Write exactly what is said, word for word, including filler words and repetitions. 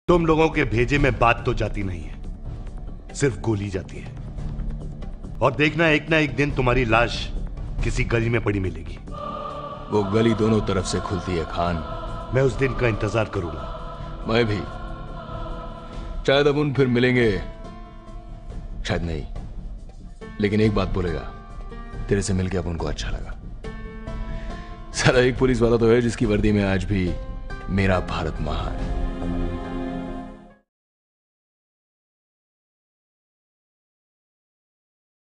तुम लोगों के भेजे में बात तो जाती नहीं है, सिर्फ गोली जाती है। और देखना एक ना एक दिन तुम्हारी लाश किसी गली में पड़ी मिलेगी। वो गली दोनों तरफ से खुलती है खान। मैं उस दिन का इंतजार करूंगा। मैं भी। शायद अब उन फिर मिलेंगे, शायद नहीं, लेकिन एक बात बोलेगा, तेरे से मिलके अब उनको अच्छा लगा। सारा एक पुलिस वाला तो है जिसकी वर्दी में आज भी मेरा भारत महान है।